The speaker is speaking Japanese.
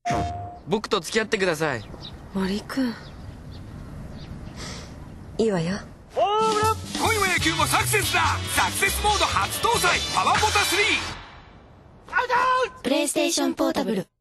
僕と付き合ってください。 森君、いいわよ。 今夜は野球もサクセスだ。サクセスモード初搭載パワーポタ3。 プレイステーションポータブル。